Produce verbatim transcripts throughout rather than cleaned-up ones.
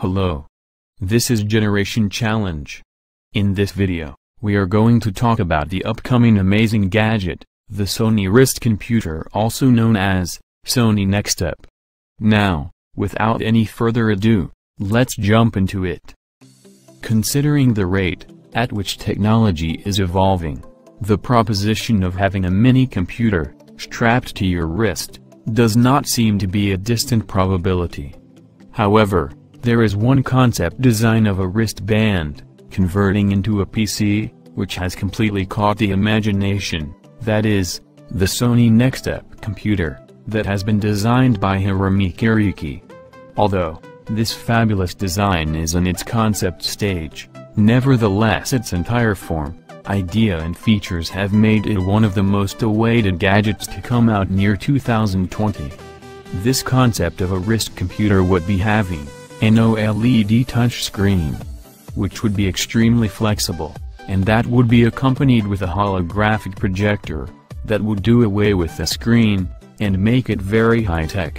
Hello. This is Generation Challenge. In this video, we are going to talk about the upcoming amazing gadget, the Sony wrist computer, also known as Sony Nextstep. Now, without any further ado, let's jump into it. Considering the rate at which technology is evolving, the proposition of having a mini computer strapped to your wrist does not seem to be a distant probability. However, there is one concept design of a wristband converting into a P C, which has completely caught the imagination, that is, the Sony Nextstep computer, that has been designed by Hiromi Kiriki. Although this fabulous design is in its concept stage, nevertheless its entire form, idea and features have made it one of the most awaited gadgets to come out near two thousand twenty. This concept of a wrist computer would be having an OLED touchscreen, which would be extremely flexible, and that would be accompanied with a holographic projector that would do away with the screen and make it very high-tech.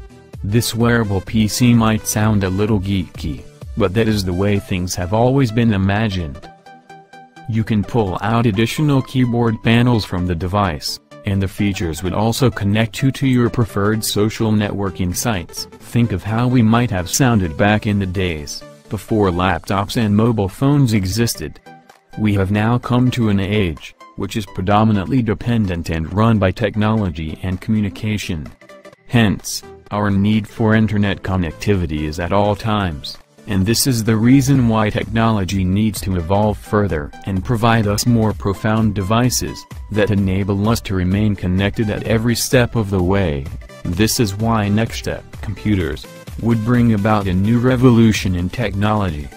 This wearable P C might sound a little geeky, but that is the way things have always been imagined. You can pull out additional keyboard panels from the device, and the features would also connect you to your preferred social networking sites. Think of how we might have sounded back in the days before laptops and mobile phones existed. We have now come to an age which is predominantly dependent and run by technology and communication. Hence, our need for internet connectivity is at all times, and this is the reason why technology needs to evolve further and provide us more profound devices that enable us to remain connected at every step of the way. This is why Nextstep computers would bring about a new revolution in technology.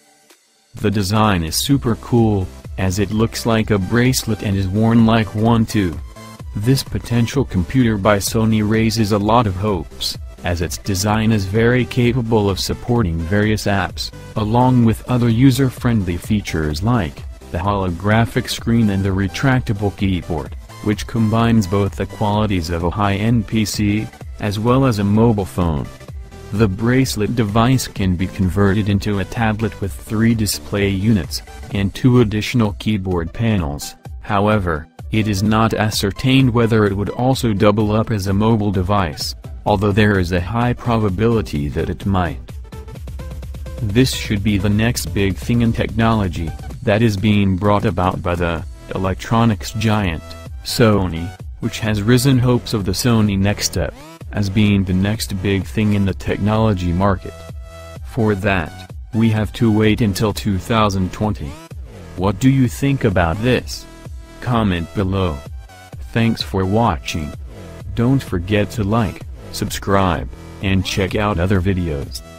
The design is super cool, as it looks like a bracelet and is worn like one too. This potential computer by Sony raises a lot of hopes, as its design is very capable of supporting various apps, along with other user-friendly features like the holographic screen and the retractable keyboard, which combines both the qualities of a high-end P C, as well as a mobile phone. The bracelet device can be converted into a tablet with three display units, and two additional keyboard panels. However, it is not ascertained whether it would also double up as a mobile device, although there is a high probability that it might. This should be the next big thing in technology that is being brought about by the electronics giant, Sony, which has risen hopes of the Sony Nextstep as being the next big thing in the technology market. For that, we have to wait until two thousand twenty. What do you think about this? Comment below. Thanks for watching. Don't forget to like, subscribe, and check out other videos.